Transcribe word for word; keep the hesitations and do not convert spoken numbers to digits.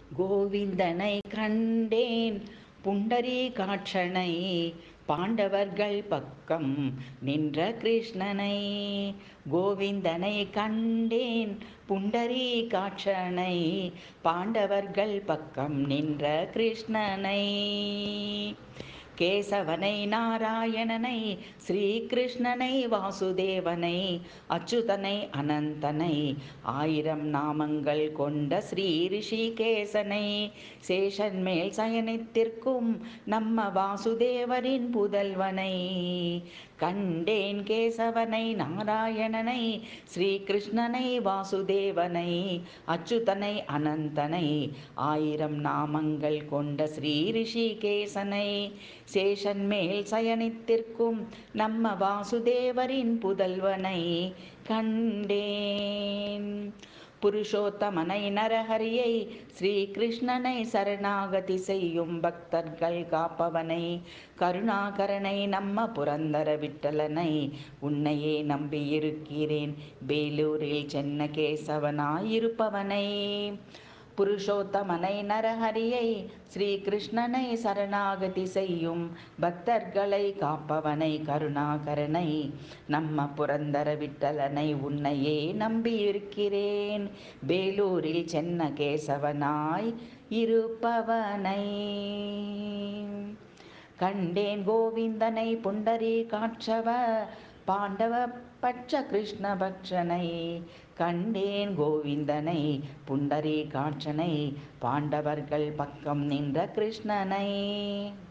கோவிந்தனை கண்டேன் புண்டரீகாட்சனை, பாண்டவர்கள் பக்கம் நின்ற கிருஷ்ணனை. கோவிந்தனை கண்டேன் புண்டரீகாட்சனை, பாண்டவர்கள் பக்கம் நின்ற கிருஷ்ணனை. கேசவனை நாராயணனை, ஸ்ரீகிருஷ்ணனை வாசுதேவனை, அச்சுதனை அனந்தனை, ஆயிரம் நாமங்கள் கொண்ட ஸ்ரீ ரிஷிகேசனை, சேஷன் மேல் சயனித்திருக்கும் நம்ம வாசுதேவரின் புதல்வனை. கண்டேன் கேசவனை நாராயணனை, ஸ்ரீகிருஷ்ணனை வாசுதேவனை, அச்சுதனை அனந்தனை, ஆயிரம் நாமங்கள் கொண்ட ஸ்ரீ ரிஷிகேசனை, சேஷன் மேல் சயனித்திருக்கும் நம்ம வாசுதேவரின் புதல்வனை கண்டேன். புருஷோத்தமனை நரஹரியை, ஸ்ரீகிருஷ்ணனை சரணாகதி செய்யும் பக்தர்கள் காப்பவனை, கருணாகரனை நம்ம புரந்தர விட்டலனை, உன்னையே நம்பியிருக்கிறேன் வேலூரில் சென்ன கேசவனாயிருப்பவனை. புருஷோத்தமனை நரஹரியை, ஸ்ரீகிருஷ்ணனை சரணாகதி செய்யும் பக்தர்களை காப்பவனை, கருணாகரனை, நம்ம புரந்தர விட்டலனை, உன்னையே நம்பியிருக்கிறேன் வேலூரில் சென்ன கேசவனாய் இருப்பவனை. கண்டேன் கோவிந்தனை புண்டரீகாட்சவ, பாண்டவ பட்ச கிருஷ்ண பக்ஷனை. கண்டேன் கோவிந்தனை புண்டரீகாட்சனை, பாண்டவர்கள் பக்கம் நின்ற கிருஷ்ணனை.